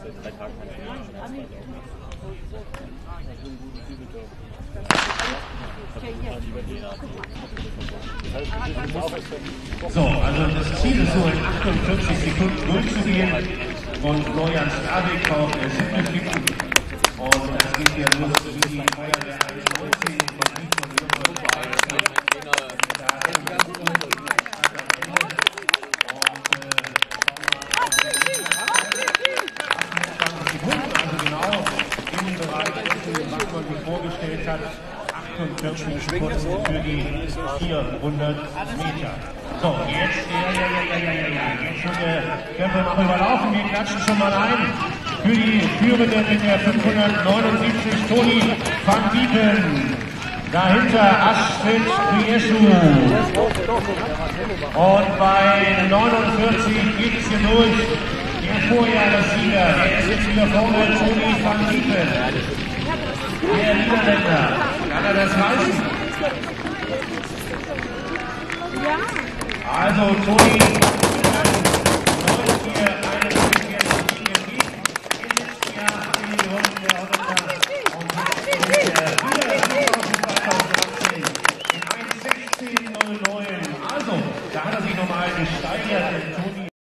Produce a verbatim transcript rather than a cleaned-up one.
So, also das Ziel ist so in achtundvierzig Sekunden durchzugehen und Florian Slavik auf der siebten Sekunden. Und das geht ja los wie die Feuerwehr einundneunzig von Lied von was man sich vorgestellt hat, achtundvierzig Sekunden für die vierhundert Meter. So, jetzt, ja, ja, ja, ja, ja, ja, jetzt wird der Kämpfer noch überlaufen, wir klatschen schon mal ein. Für die Führende mit der fünfhundertneunundsiebzig, Toni van Diepen. Dahinter Astrid Priesu. Und bei neunundvierzig geht es hier durch. Der Vorjahressieger, der ist jetzt wieder vorne, Toni van Diepen. Der Niederländer, kann er das reißen? Ja. Also Toni